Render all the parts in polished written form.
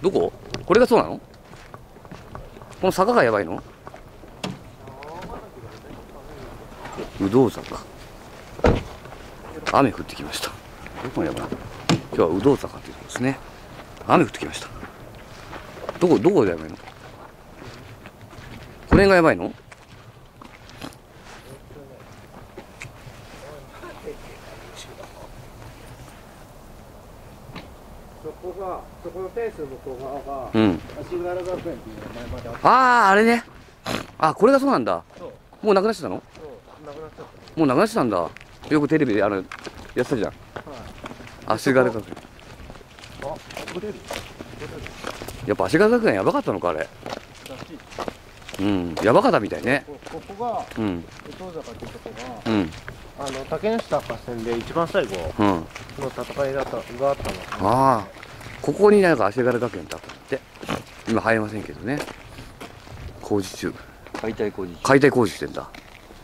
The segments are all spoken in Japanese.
どこ？これがそうなの？この坂がやばいの？有働坂。雨降ってきました。どこがやばいの？今日は有働坂ということですね。雨降ってきました。どこがやばいの？この辺がやばいの？ そこのフェンスの向こう側が、 うん。 足柄学園っていう名前まであって。 ああ、あれね。あ、これがそうなんだ。もうなくなってたの？ なくなっちゃった。 もうなくなってたんだ。よくテレビでやってたじゃん。足柄学園。 あ、取れる。 やっぱ足柄学園やばかったのか、あれ。うん、やばかったみたいね。 ここが、 うん。 有働坂っていうとこが、 うん。 竹下合戦で一番最後うん。 の戦いがあったの。 ああ、ここになんか足柄学園だったって。今入れませんけどね。工事中。 解体工事中。 解体工事してんだ。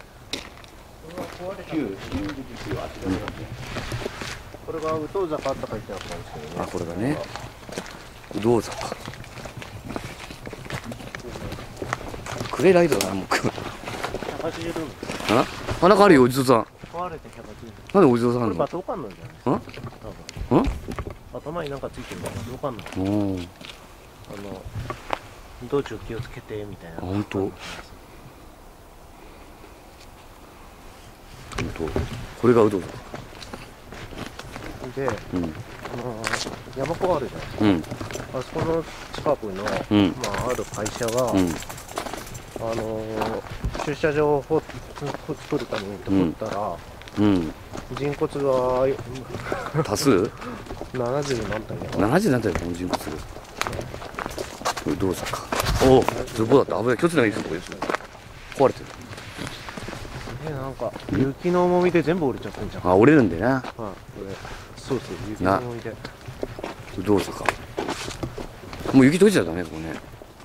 これが有働坂って書いてあったんですけどね。 あ、これがね。有働坂。クレライトだな、もう。 180ルーム。 あ、なんかあるよ、お地蔵さん。 壊れて180。 なんでお地蔵さんあるの？ これバトカンなんじゃないですか。 うん？ 頭になんかついてるのがバトカンなんです。 おー。 道中気をつけてみたいな。 あ、本当？本当。これが有働坂。 で、 うん。 山子あるじゃないですか。 うん。 あそこの近くの、 うんある会社が、 うん。 駐車場を作るために掘ったら、 うん。 人骨が多数 70何体だか ？70何体でこの人骨する。有働坂。おお、ズボだった。危ない。気をつけないといけないですね。壊れてる。 で、なんか雪の重みで全部折れちゃってんじゃん。 あ、折れるんだよな。 これそうそう、雪の重みで。 有働坂。もう雪溶いちゃったね、ここね。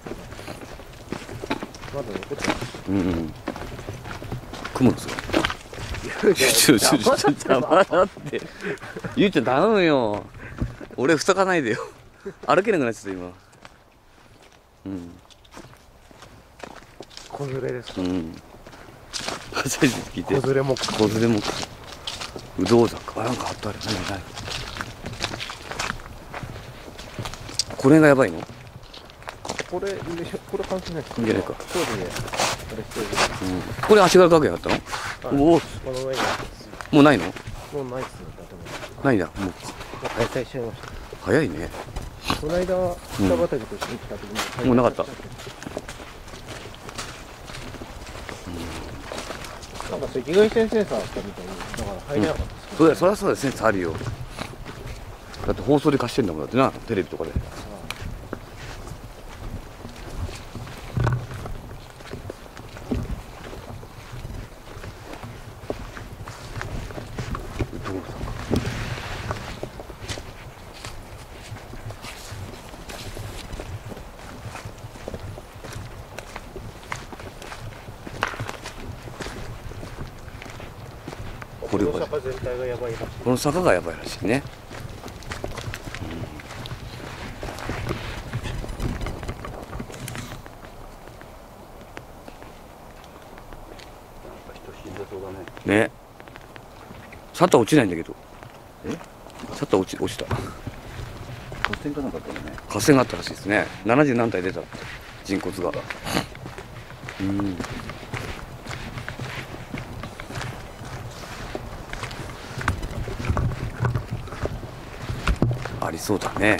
まだ残ってます。 うんうん。雲ですよ。邪魔だって。ゆうちゃん頼むよ。俺塞がないでよ。歩けなくなっちゃった今。うん。 子連れですか。 うん。初めて聞いて。 子連れも子連れも。有働坂。なんかあったあれ。何？これがやばいの？ これ関係ないですか。 関係ないか。 当時であれしてる。 これ足柄学園だったの？おお。 この上にもうないの？ もうないっすね。 ないんだ。もう解体しちゃいました。 早いね。 この間北畑と一緒に来た時にもうなかった。 なんか赤外線センサーあったみたいにだから入れなかったです。 そうだよ、そりゃそうだよ、センスあるよ。だって放送で貸してんだもんだってな、テレビとかで。これこの坂全体がやばいらしい。 この坂がやばいらしいね。ね。シャッター落ちないんだけど。 え？ シャッター落ちた。 合戦かなんかあったよね。 合戦があったらしいですね。70何体出たって人骨が。うん。ありそうだね。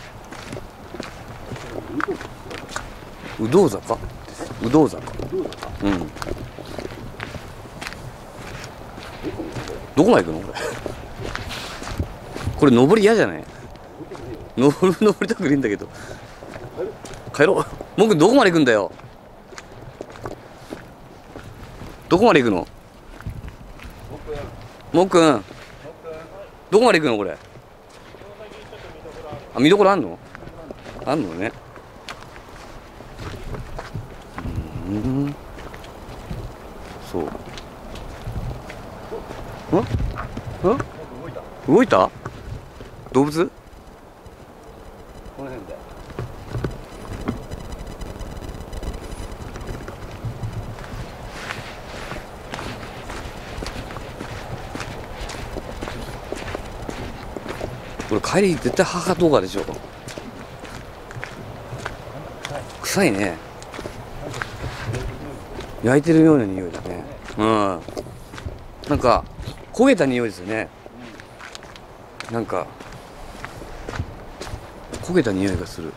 有働坂？有働坂。うん。どこまで行くのこれ。これ登り嫌じゃない？登りたくねえんだけど。帰ろう。もうくんどこまで行くんだよ。どこまで行くの？もっくん。どこまで行くのこれ。あ、見どころあんの？あんのね。そう。動いた？動物？ この辺で。 これ帰り絶対母とかでしょ。臭いね。焼いてるような匂いだね。うん。なんか焦げた匂いですよね。なんか焦げた匂いがする。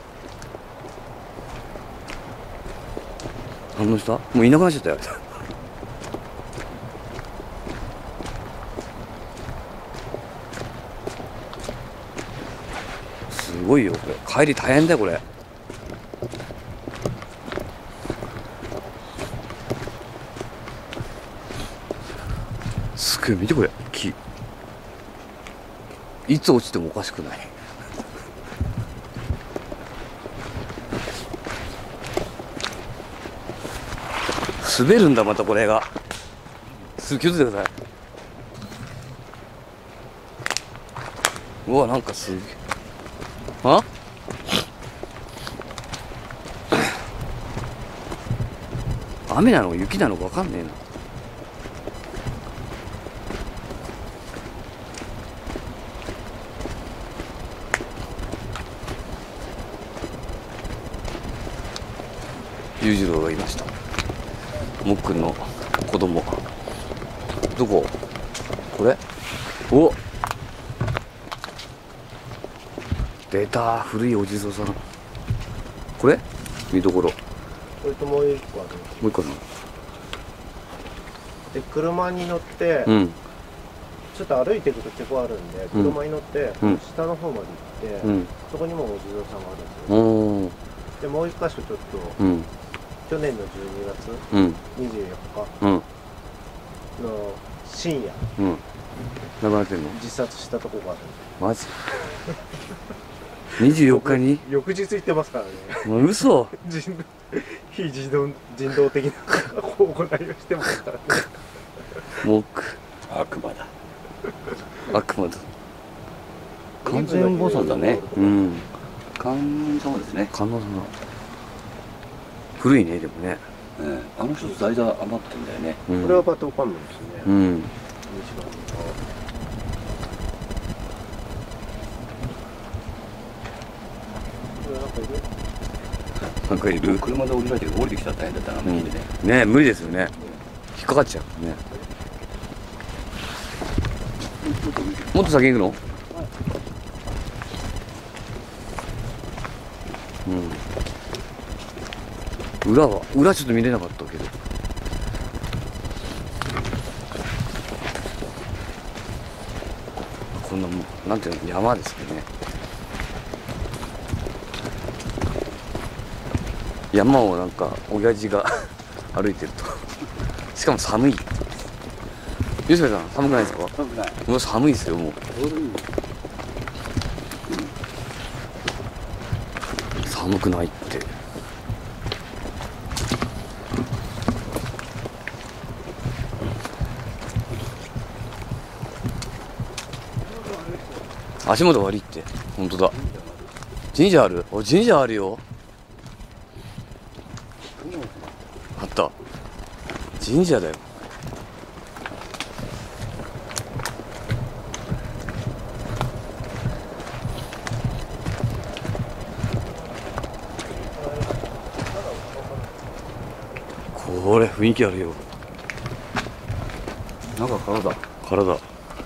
反応した？もういなくなっちゃったよ。すごいよこれ。帰り大変だよこれ。すげえ見てこれ木。いつ落ちてもおかしくない。滑るんだまたこれが。気をつけてください。うわなんかすげえ。あ？雨なのか雪なのかわかんねえな。裕次郎がいました。もっくんの子供。どこ？これ？お！出た、古いお地蔵さん。これ？見どころ。 それともう一個ある。 もう一個あるの？ で車に乗って、 うん。 ちょっと歩いていくと結構あるんで、車に乗って、 うん下の方まで行って、 うん。 そこにもお地蔵さんがあるんですよ。 おー。 でもう一箇所ちょっと、 うん。 去年の12月うん。 24日うん。 の深夜、 うん。なくなってんの？ 自殺したとこがあるんで。 マジ？24日に？ 翌日行ってますからね。 もう嘘。 非人道的な行いをしてますからね。 もっく。 悪魔だ。 悪魔だ。完全菩薩だね。うん。 観音様ですね。 観音様。古いねでもね。 あの人財産余ってんだよね。 うん、 これはバトー観音ですね。 うん。 西側のこれなんかいる？ なんかいる？ 車で降りられて降りてきたら大変だったな、 うん、 右でね。 ね無理ですよね。引っかかっちゃうね。もっと先行くの？うん。裏ちょっと見れなかったけど。こんなもうなんていうの山ですよね。山をなんか親父が歩いてるとしかも寒い。吉部さん寒くないですか？ 寒くない。 もう寒いですよもう。寒くないって。足元悪いって。本当だ。神社ある？お、神社あるよ。あった。神社だよ。これ雰囲気あるよ。 なんか体。 体。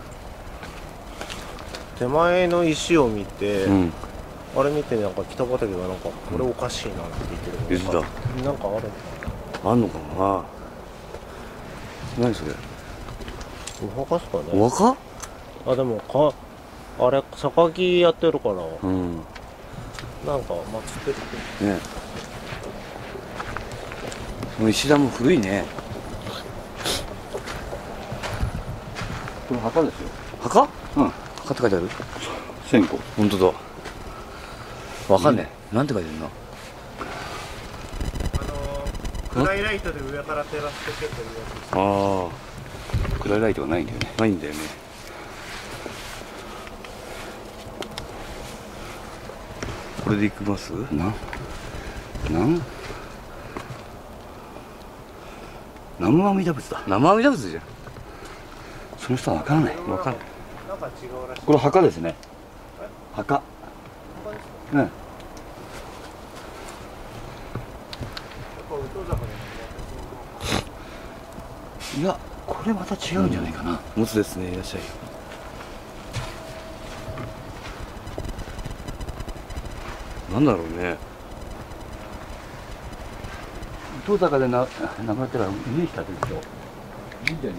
手前の石を見て、 うん。 あれ見てなんか北畠がなんかこれおかしいなって言ってるのがなんかあるあんのかな。何それ？ お墓っすかね。 お墓？ あ、でもあれ榊やってるから、 うん。 なんか祀ってるって。 ね。その石段も古いね。 これ墓ですよ。 墓？ うん。 墓って書いてある？ 線香。 本当だ。わかんねえ。なんて書いてるの？ 暗いライトで上から照らしてけってるやつです。 ああ。 暗いライトがないんだよね。 ないんだよね。これで行きます？ 南無阿弥陀仏だ。 生阿弥陀仏じゃん。 その人はわからない。 わかんない。 なんか違うらしい。 これ墓ですね。 墓。うん。いや、これまた違うんじゃないかな。 もつですね、いらっしゃい。なんだろうね。 遠坂で亡くなったらイメージ立てるでしょ。神社にね。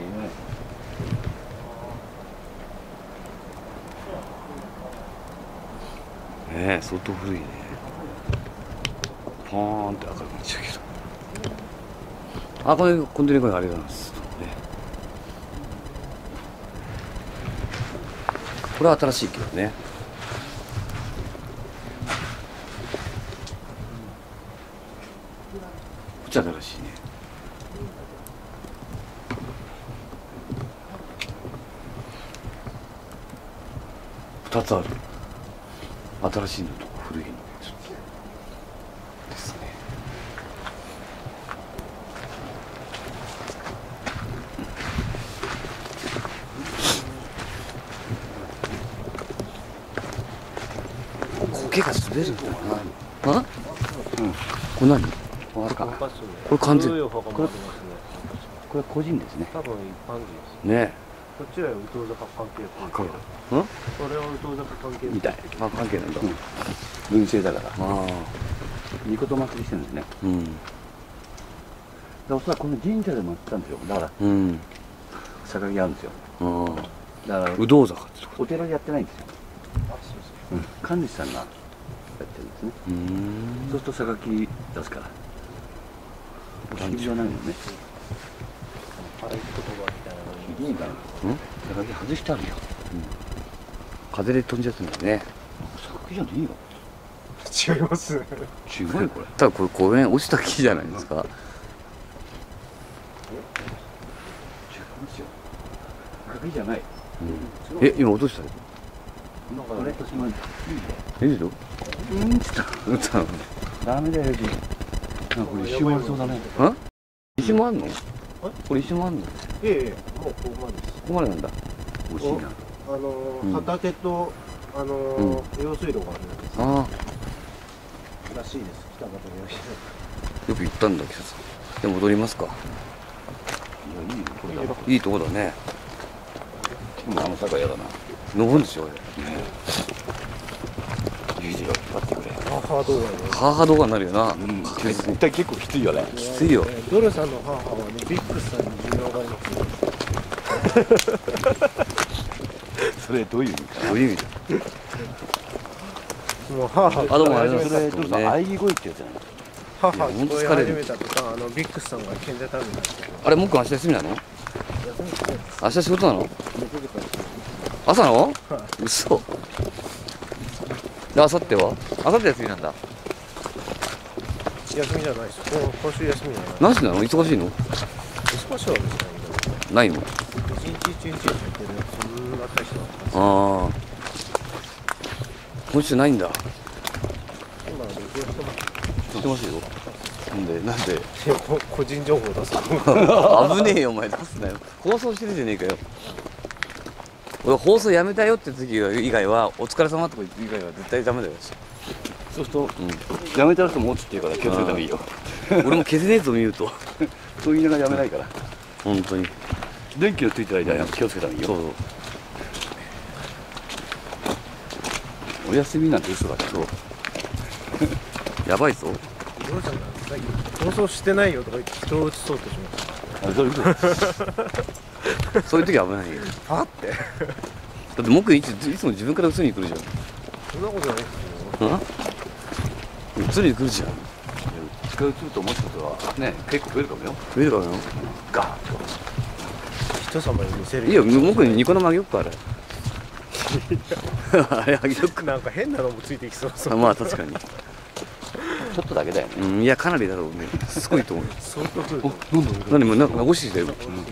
ねえ、相当古いね。パーンって明るくなっちゃうけど。あ、これコンテナコインありがとうございます。ね、これは新しいけどね。こっちは新しいね。2つある。新しいのと古いのですね。苔が滑るんだな。あ？うん。これ何？ あれか。 これ完全。 これ個人ですね。 多分一般人です。 ね。 こっちは宇東坂関係。 わかる。 それは宇東坂関係みたい。 あ、関係なんだ。 文政だから。 ああ。 みこと祭りしてるんですね。 うん。 おそらくこの神社でもやったんですよ。だからうん。 榊あるんですよ。 ああ。 だからうどう坂ってとこ。 お寺でやってないんですよ。神主さんがやってるんですね。そうすると榊出すから。お尻じゃないのね。 あれ言葉みたいなのに。 いいかな。榊外してあるよ。 風で飛んじゃってんだね。 榊じゃねえよ。 違います。 違うよこれ。 ただこれ公園落ちた木じゃないですか。 違いますよ。榊じゃない。 え、今落としたの？ これとそのいいよ。 いいよ。 うんつった。 打ったの？ ダメだよ、じい。なんかこれ一瞬ありそうだね。 あ？石もあんの？これ石もあんの？ ええ、もうここまでです。 ここまでなんだ。 惜しいな。 畑と用水路があるんです。 あらしいです。北方の用水路。 あ、よく行ったんだけどさ。でも戻りますか。 いや、いいよ、これだ。 いいとこだね。 でもあの坂嫌だな。 登るんですよ、あれ。 ゆうじが引っ張ってくれ。 ハードがね。 ハーハー動画になるよな。 うん、 確実に。 絶対結構きついよね。 きついよ。 ドルさんの母はね、ビックスさんに寿命があります。 それどういう意味かどういう意味だ。 もう母あ、どうもありがとうございそれ、 ます。 どうぞ、喘ぎ声ってやつじゃない。 母聞こえ始めたとか、ビックスさんが賢者旅になって。 あれ、もっくん明日休みなの？明日仕事なの？朝の？嘘。で、明後日は？明後日休みなんだ。 休みじゃないです。今週休みじゃない。 何時なの？忙しいの？ 忙しいわけじゃないんだけど。 ないの？ 一日一日やってる。そんな大した。 ああ。今週ないんだ。 今ので行方不明。 知ってますよ。なんで個人情報出すの。 危ねえよお前出すなよ。放送してるじゃねえかよ。俺放送やめたよって時以外はお疲れ様とか言って以外は絶対ダメだよ。 そうすると、やめた人も落ちって言うから気をつけた方がいいよ。 俺も消せねえぞ見ると。 そう言いながらやめないから。 本当に。 電気のついてる間は気をつけた方がいいよ。 そうそう。 お休みなんて嘘だから。 そうやばいぞ。 ドルさんがさっき放送してないよとか言って人を移そうとしました。 あ、そういうこと。 そういう時は危ないよ。 パって。 だって僕いつも自分から映りに来るじゃん。 そんなことないですよ。 映りに来るじゃん。 近づくと思ったことはね、結構増えるかもよ。 見るかな。 ガーッ人様に見せる。 いいよ、僕にニコ生あげよっかあれ。あれあげよっか。 なんか変なのもついてきそうそう。 まあ確かに。 と。ちょっとだけだよね。 うん、いやかなりだろうね。すごいと思う。 相当来る。 何もなんか残してきたよ。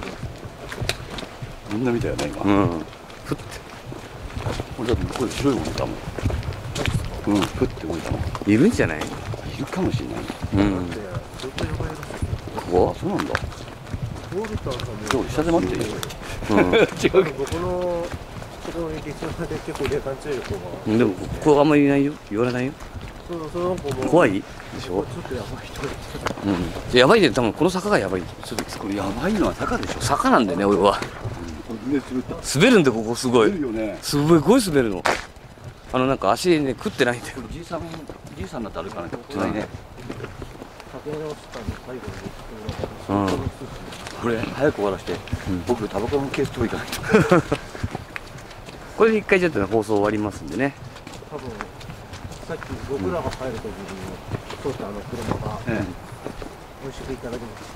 みんな見たよね、今。 うん。ふって俺だってここで白いものいたもん。うん、ふって動いたもん。 いるんじゃない？ いるかもしれない。 うん。 ずっと呼ばれる。 こあ、そうなんだ。 ウォルターさんも。 でも下で待っていいよ。 こ？うん。 違う。 僕の人そこにそれで結構霊感強い子が。 でもここあんまりいないよ、言われないよ。 その子も。 怖いでしょ。 ちょっとやばい人がいて。 うん、やばいで、多分この坂がやばい。ちょっとこれやばいのは坂でしょ。 坂なんだよね、俺は。 これ滑った。 滑るんで、ここすごい。 滑るよね。 すごい滑るの。なんか足ね、食ってないんだよ。 これじいさんだって歩かないとつらいね。 酒直したんで最後に。 うん。 これ早く終わらして、僕タバコのケース取り行かないと。 これで一回ちょっとね放送終わりますんでね。 多分さっき僕らが帰る時に通った車が美味しくいただきました。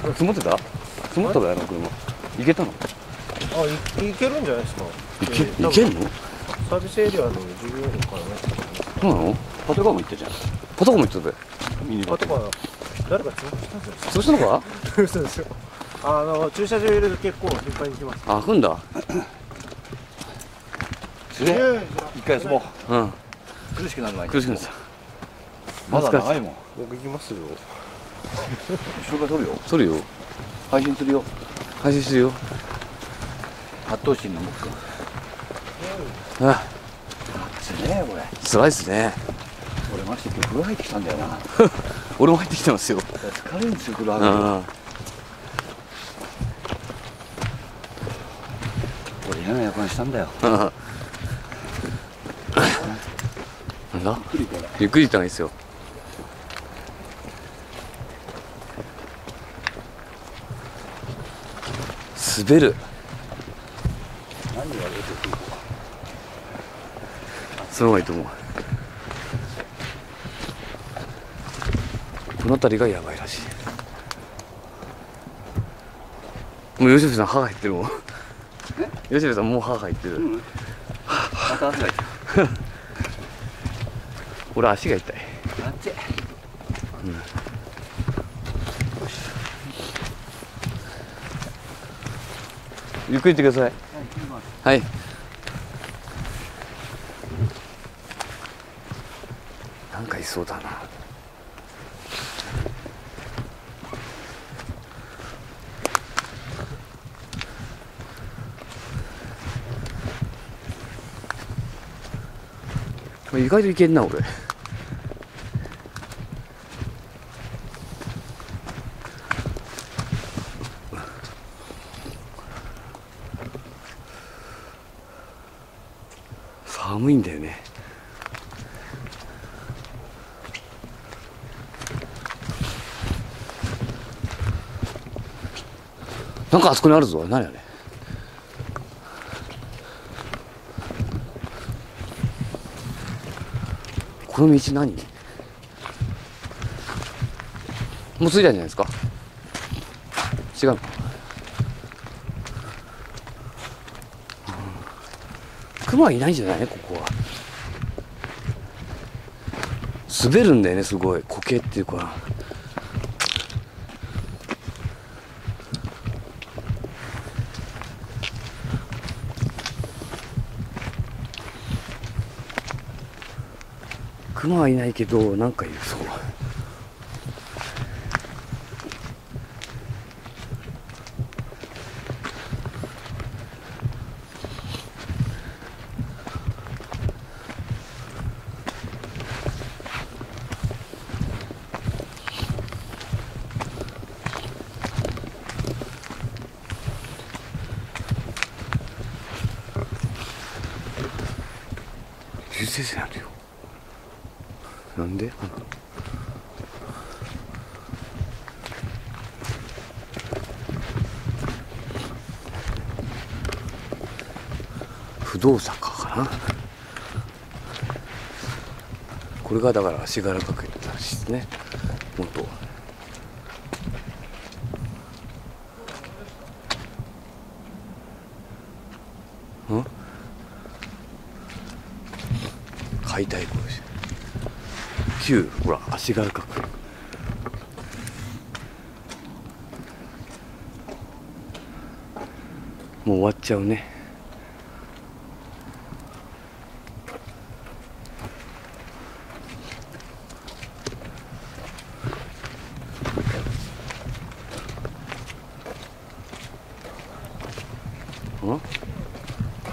積もってた？積もったかよ、車。行けたの？ あ、いけるんじゃないですか。 いけんの？ サービスエリアの14分からね。 そうなの？ パトカーも行ったじゃん。 パトカーも行ってたべ。 ミニバト。 あとか誰か潰したんじゃないですか。 潰したのか？ 嘘ですよ。駐車場入れると結構頻繁に来ます。 あ、来んだ。 つれ。一回休もう。 うん。 苦しくなる前に。 苦しくなった。 まだ長いもん。 僕行きますよ。 後ろから取るよ。 取るよ。 配信するよ。 配信するよ。 八頭身の僕。 あ、 つれこれ。 辛いっすね。 俺まして今日風呂入ってきたんだよな。 俺も入ってきてますよ。 疲れるんですよ風呂う入るん。 俺嫌な予感したんだよ。 なんだ？ ゆっくりこれ。 ゆっくり行った方がいいですよ。滑る。 何言われてるの？ その方がいいと思う。この辺りがやばいらしい。もう吉部さん歯が入ってるもん。吉部さんもう歯が入ってる。 また汗がいて俺足が痛い。 あっち。 ゆっくり行ってください。はい。なんかいそうだな。意外といけんな俺。寒いんだよね。なんかあそこにあるぞ。何あれ。この道何？もう着いたんじゃないですか？違うの？熊はいないんじゃない？ここは滑るんだよね、すごい。苔っていうか。熊はいないけどなんかいる。そう。流星線あるよ。なんで？不動坂かな。これがだから足柄学園だったらしいですね。元。ん？解体工事。旧ほら足柄学園。もう終わっちゃうね。ん？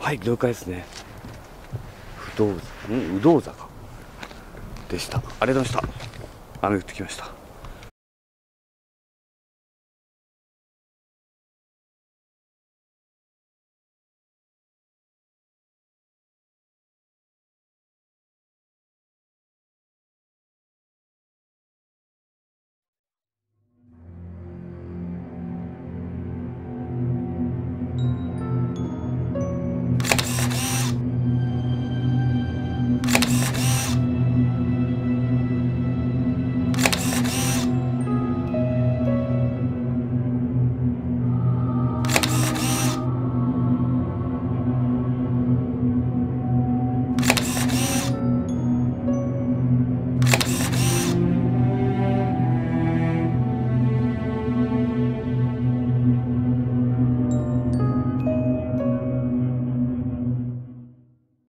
はい了解ですね。うどう坂でした。ありがとうございました。雨降ってきました。